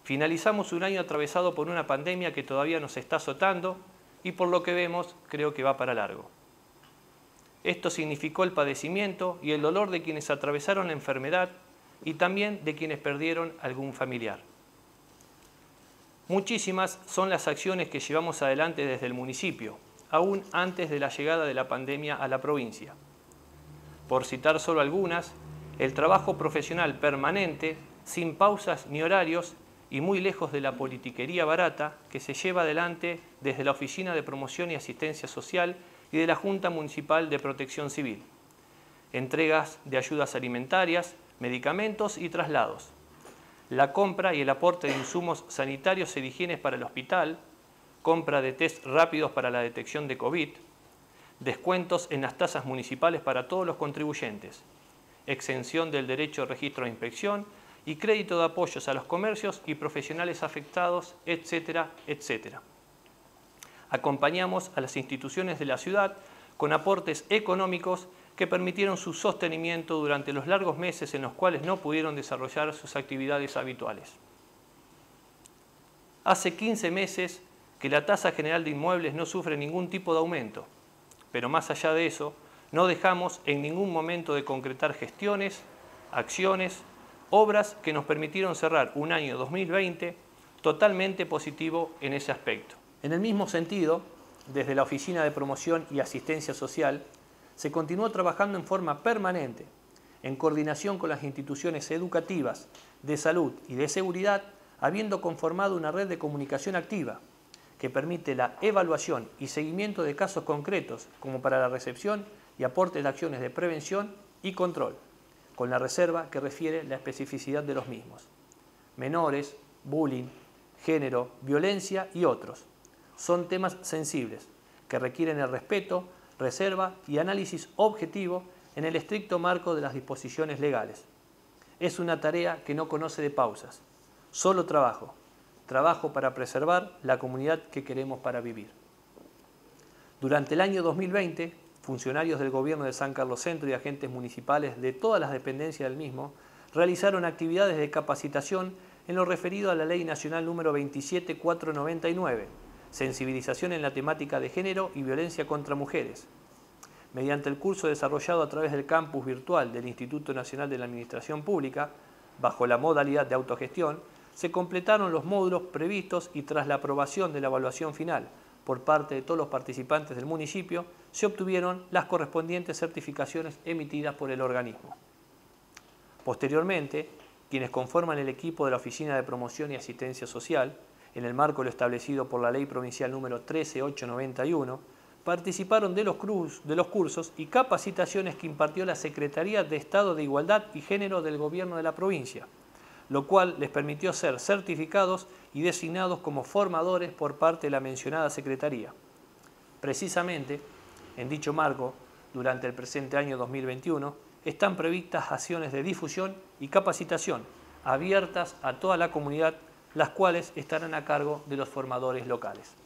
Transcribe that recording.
Finalizamos un año atravesado por una pandemia que todavía nos está azotando y por lo que vemos creo que va para largo. Esto significó el padecimiento y el dolor de quienes atravesaron la enfermedad y también de quienes perdieron algún familiar. Muchísimas son las acciones que llevamos adelante desde el municipio, aún antes de la llegada de la pandemia a la provincia. Por citar solo algunas, el trabajo profesional permanente, sin pausas ni horarios y muy lejos de la politiquería barata que se lleva adelante desde la Oficina de Promoción y Asistencia Social y de la Junta Municipal de Protección Civil. Entregas de ayudas alimentarias, medicamentos y traslados. La compra y el aporte de insumos sanitarios y de higiene para el hospital, compra de test rápidos para la detección de COVID, descuentos en las tasas municipales para todos los contribuyentes, exención del derecho de registro de inspección y crédito de apoyos a los comercios y profesionales afectados, etcétera, etcétera. Acompañamos a las instituciones de la ciudad con aportes económicos que permitieron su sostenimiento durante los largos meses en los cuales no pudieron desarrollar sus actividades habituales. Hace 15 meses que la tasa general de inmuebles no sufre ningún tipo de aumento, pero más allá de eso, no dejamos en ningún momento de concretar gestiones, acciones, obras que nos permitieron cerrar un año 2020 totalmente positivo en ese aspecto. En el mismo sentido, desde la Oficina de Promoción y Asistencia Social, se continuó trabajando en forma permanente, en coordinación con las instituciones educativas, de salud y de seguridad, habiendo conformado una red de comunicación activa que permite la evaluación y seguimiento de casos concretos, como para la recepción y aporte de acciones de prevención y control, con la reserva que refiere la especificidad de los mismos. Menores, bullying, género, violencia y otros. Son temas sensibles que requieren el respeto, reserva y análisis objetivo en el estricto marco de las disposiciones legales. Es una tarea que no conoce de pausas, solo trabajo. Trabajo para preservar la comunidad que queremos para vivir. Durante el año 2020, funcionarios del Gobierno de San Carlos Centro y agentes municipales de todas las dependencias del mismo realizaron actividades de capacitación en lo referido a la Ley Nacional número 27499, sensibilización en la temática de género y violencia contra mujeres. Mediante el curso desarrollado a través del campus virtual del Instituto Nacional de la Administración Pública, bajo la modalidad de autogestión, se completaron los módulos previstos y tras la aprobación de la evaluación final por parte de todos los participantes del municipio, se obtuvieron las correspondientes certificaciones emitidas por el organismo. Posteriormente, quienes conforman el equipo de la Oficina de Promoción y Asistencia Social, en el marco de lo establecido por la Ley Provincial número 13891, participaron de los cursos y capacitaciones que impartió la Secretaría de Estado de Igualdad y Género del Gobierno de la provincia, lo cual les permitió ser certificados y designados como formadores por parte de la mencionada Secretaría. Precisamente, en dicho marco, durante el presente año 2021, están previstas acciones de difusión y capacitación abiertas a toda la comunidad, las cuales estarán a cargo de los formadores locales.